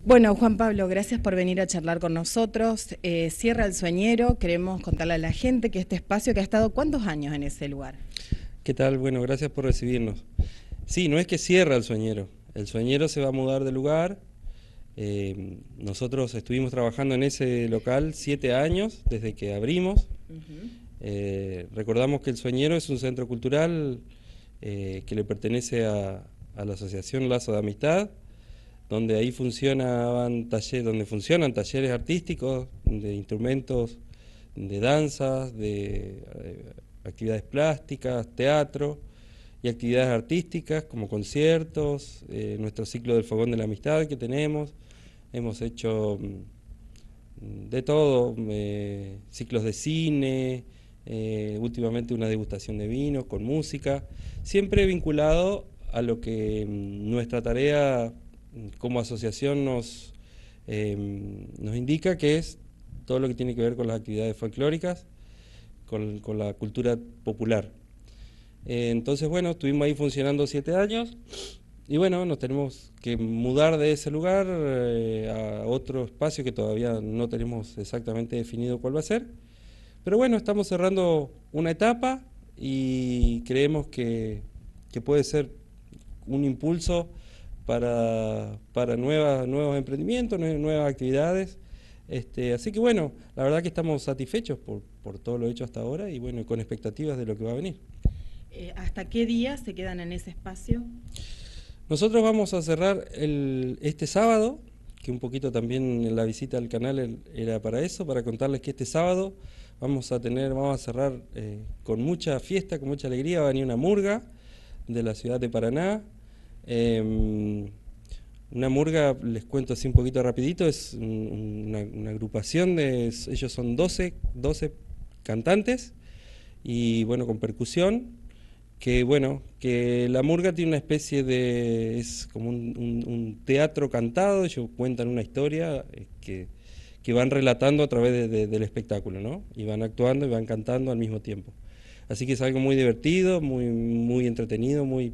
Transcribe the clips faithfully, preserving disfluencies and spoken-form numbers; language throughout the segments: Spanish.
Bueno, Juan Pablo, gracias por venir a charlar con nosotros. Eh, Cierra el Sueñero, queremos contarle a la gente que este espacio que ha estado ¿cuántos años en ese lugar? ¿Qué tal? Bueno, gracias por recibirnos. Sí, no es que cierra el Sueñero, el Sueñero se va a mudar de lugar. Eh, nosotros estuvimos trabajando en ese local siete años desde que abrimos. Uh-huh. Eh, recordamos que el Sueñero es un centro cultural eh, que le pertenece a, a la Asociación Lazo de Amistad, donde ahí funcionaban talleres, donde funcionan talleres artísticos de instrumentos, de danzas, de eh, actividades plásticas, teatro y actividades artísticas como conciertos, eh, nuestro ciclo del Fogón de la Amistad que tenemos. Hemos hecho mm, de todo, eh, ciclos de cine, eh, últimamente una degustación de vinos con música, siempre vinculado a lo que mm, nuestra tarea como asociación nos, eh, nos indica, que es todo lo que tiene que ver con las actividades folclóricas, con, con la cultura popular. Eh, entonces, bueno, estuvimos ahí funcionando siete años y bueno, nos tenemos que mudar de ese lugar eh, a otro espacio que todavía no tenemos exactamente definido cuál va a ser. Pero bueno, estamos cerrando una etapa y creemos que, que puede ser un impulso para, para nuevas, nuevos emprendimientos, nuevas actividades. Este, así que bueno, la verdad que estamos satisfechos por, por todo lo hecho hasta ahora y bueno, con expectativas de lo que va a venir. Eh, ¿Hasta qué día se quedan en ese espacio? Nosotros vamos a cerrar el, este sábado, que un poquito también la visita al canal era para eso, para contarles que este sábado vamos a tener, vamos a cerrar eh, con mucha fiesta, con mucha alegría. Va a venir una murga de la ciudad de Paraná. Eh, una murga, les cuento así un poquito rapidito, es un, una, una agrupación de, ellos son doce, doce cantantes y bueno, con percusión, que bueno, que la murga tiene una especie de, es como un, un, un teatro cantado. Ellos cuentan una historia eh, que, que van relatando a través de, de, del espectáculo, ¿no? Y van actuando y van cantando al mismo tiempo. Así que es algo muy divertido, muy, muy entretenido, muy...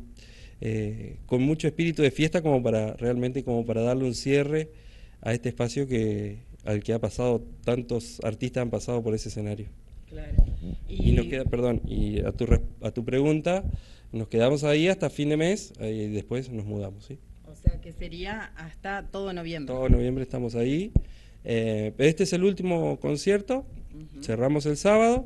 Eh, con mucho espíritu de fiesta, como para realmente como para darle un cierre a este espacio que al que ha pasado, tantos artistas han pasado por ese escenario. Claro. Y, y nos queda, perdón, y a tu, a tu pregunta, nos quedamos ahí hasta fin de mes y después nos mudamos, ¿sí? O sea que sería hasta todo noviembre. Todo noviembre estamos ahí. Eh, este es el último concierto, uh-huh. Cerramos el sábado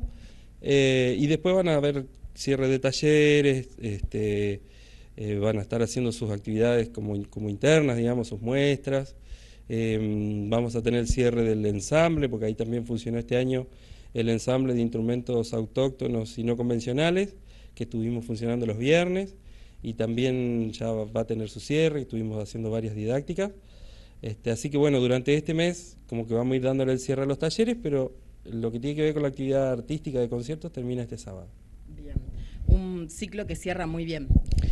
eh, y después van a haber cierre de talleres, este... Eh, van a estar haciendo sus actividades como, como internas, digamos, sus muestras. Eh, vamos a tener el cierre del ensamble, porque ahí también funcionó este año el ensamble de instrumentos autóctonos y no convencionales, que estuvimos funcionando los viernes, y también ya va, va a tener su cierre, estuvimos haciendo varias didácticas. Este, así que bueno, durante este mes como que vamos a ir dándole el cierre a los talleres, pero lo que tiene que ver con la actividad artística de conciertos termina este sábado. Bien, un ciclo que cierra muy bien.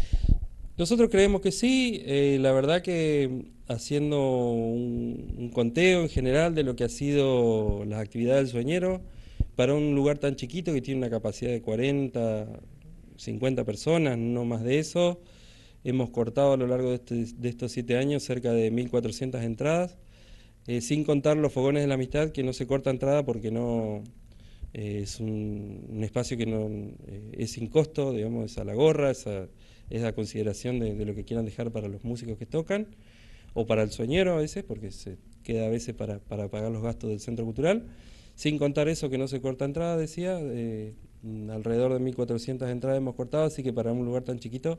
Nosotros creemos que sí. Eh, la verdad que haciendo un, un conteo en general de lo que ha sido las actividades del Sueñero, para un lugar tan chiquito que tiene una capacidad de cuarenta, cincuenta personas, no más de eso, hemos cortado a lo largo de, este, de estos siete años cerca de mil cuatrocientas entradas, eh, sin contar los fogones de la amistad, que no se corta entrada porque no eh, es un, un espacio que no eh, es sin costo, digamos, es a la gorra, es a, es a consideración de, de lo que quieran dejar para los músicos que tocan, o para el Sueñero a veces, porque se queda a veces para, para pagar los gastos del centro cultural, sin contar eso que no se corta entrada, decía, eh, alrededor de mil cuatrocientas entradas hemos cortado, así que para un lugar tan chiquito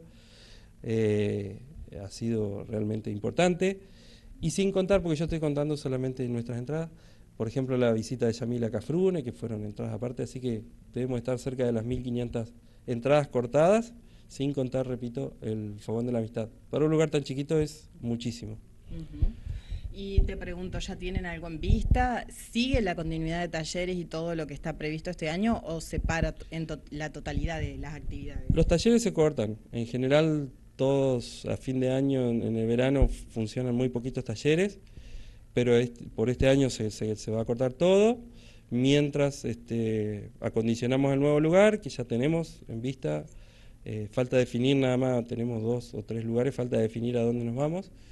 eh, ha sido realmente importante, y sin contar, porque yo estoy contando solamente nuestras entradas, por ejemplo la visita de Yamila Cafrune, que fueron entradas aparte, así que debemos estar cerca de las mil quinientas entradas cortadas, sin contar, repito, el Fogón de la Amistad. Para un lugar tan chiquito es muchísimo. Uh-huh. Y te pregunto, ¿ya tienen algo en vista? ¿Sigue la continuidad de talleres y todo lo que está previsto este año o se para en to la totalidad de las actividades? Los talleres se cortan. En general, todos a fin de año, en, en el verano, funcionan muy poquitos talleres, pero este, por este año se, se, se va a cortar todo, mientras este, acondicionamos el nuevo lugar, que ya tenemos en vista. Eh, falta definir nada más, tenemos dos o tres lugares, falta definir a dónde nos vamos.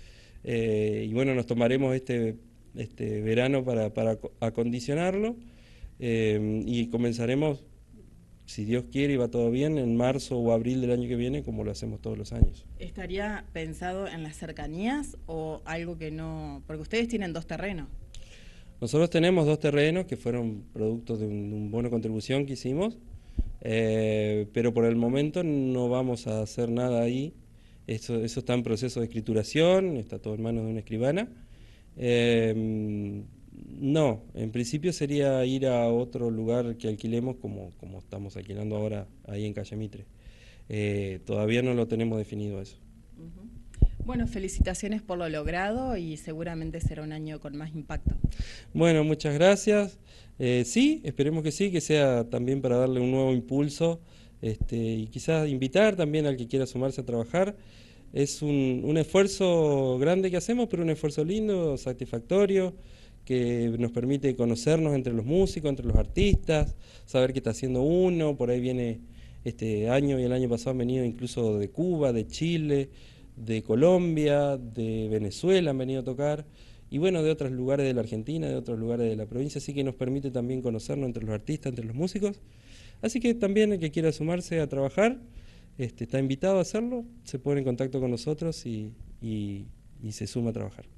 Eh, y bueno, nos tomaremos este, este verano para, para acondicionarlo eh, y comenzaremos, si Dios quiere y va todo bien, en marzo o abril del año que viene, como lo hacemos todos los años. ¿Estaría pensado en las cercanías o algo que no...? Porque ustedes tienen dos terrenos. Nosotros tenemos dos terrenos que fueron productos de un, de un bono de contribución que hicimos, eh, pero por el momento no vamos a hacer nada ahí. Eso, eso está en proceso de escrituración, está todo en manos de una escribana. Eh, no, en principio sería ir a otro lugar que alquilemos como, como estamos alquilando ahora ahí en Calle Mitre. Eh, todavía no lo tenemos definido eso. Uh-huh. Bueno, felicitaciones por lo logrado y seguramente será un año con más impacto. Bueno, muchas gracias. Eh, sí, esperemos que sí, que sea también para darle un nuevo impulso este, y quizás invitar también al que quiera sumarse a trabajar. Es un, un esfuerzo grande que hacemos, pero un esfuerzo lindo, satisfactorio, que nos permite conocernos entre los músicos, entre los artistas, saber qué está haciendo uno. Por ahí viene este año y el año pasado han venido incluso de Cuba, de Chile, de Colombia, de Venezuela han venido a tocar, y bueno, de otros lugares de la Argentina, de otros lugares de la provincia, así que nos permite también conocernos entre los artistas, entre los músicos. Así que también el que quiera sumarse a trabajar, este, está invitado a hacerlo, se pone en contacto con nosotros y, y, y se suma a trabajar.